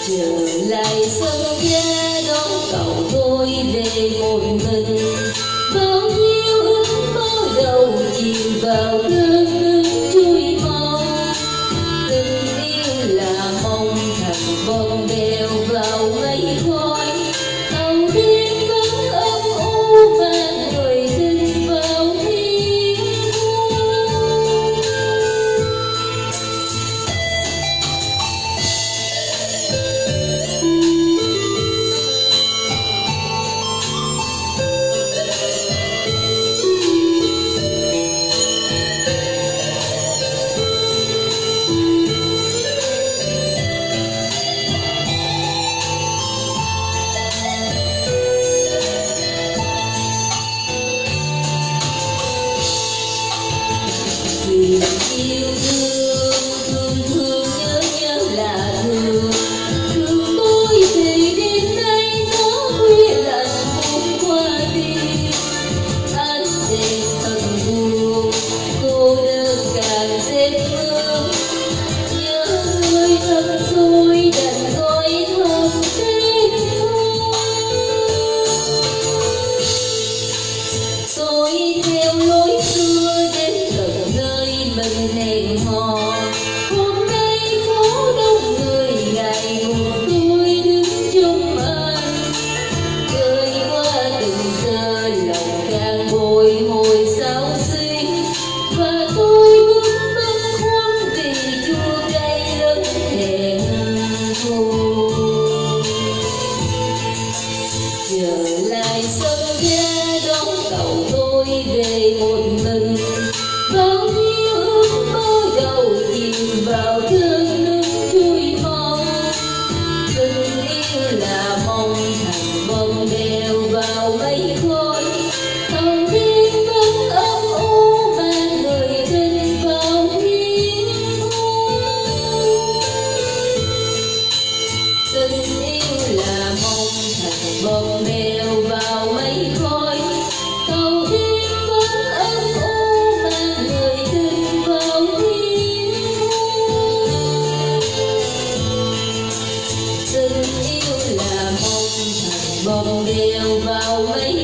trở lại sân ga đón cậu tôi về một mình. Bao nhiêu ước mơ đầu chìm vào cơn nước trôi mau. Tình yêu là mong thành bom bèo vào mây khói. Tàu đêm vẫn âm u mang người tình vào thiên yêu thương thương nhớ nhớ là thương thương tôi thì đêm nay gió khuya lạnh buông qua đi. Ánh đèn thần buồn cô đơn càng thêm mơ, nhớ người thân tôi đành gọi thầm tên tôi theo lối xưa đến tận nơi mình hẹn hò. Hôm nay phố đông người ngày buồn tôi đứng trong anh, rơi qua từng giờ lòng càng bồi hồi xao xuyến. Và tôi vẫn băn khoăn vì chua cay lớn hẹn thù. Trở lại sân ga đón cậu tôi về một mình. Bao nhiêu ước mơ đầu chìm vào cơn nước trôi mau. Tình yêu là mong thành bom bèo vào mây khói. Tàu đêm vẫn âm u mang người tình vào thiên tình yêu là mong thành bom bèo vào mây khói. Tàu đêm vẫn âm u mang người tình vào thiên tình yêu là mong thành bom bèo vào mây